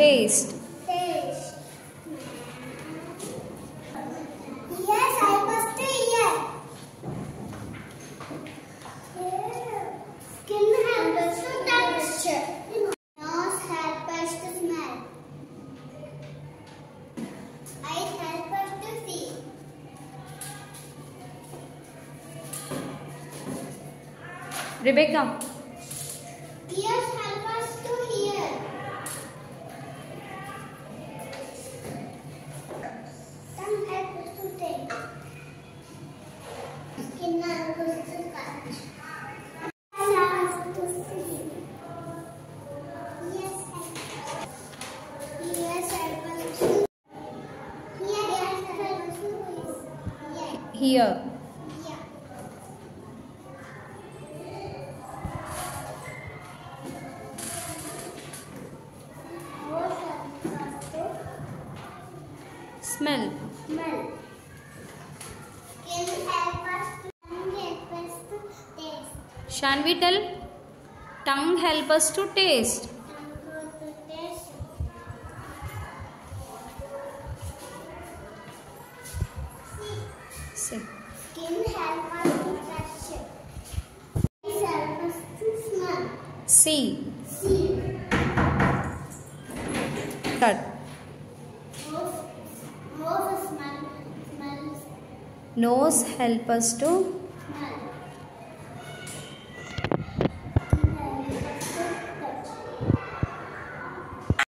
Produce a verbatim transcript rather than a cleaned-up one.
Taste. Taste. Ears help us to hear. Skin help us to touch. Nose help us to smell. Eyes help us to see. Rebecca. Ears help us to hear. Tongue help us to taste. Skin help us to touch. Eyes help us to see. Ears help us. Ears help us to. Ears help us to hear. Here. Yeah. Nose help us to Smell. smell. Skin help us to. Tongue help us to taste. Shan we tell? Tongue help us to taste. Tongue help us to taste. Say. Skin help us to touch. Eyes help us to smell. See. See. Cut. Nose, nose smell, smells. Nose help us to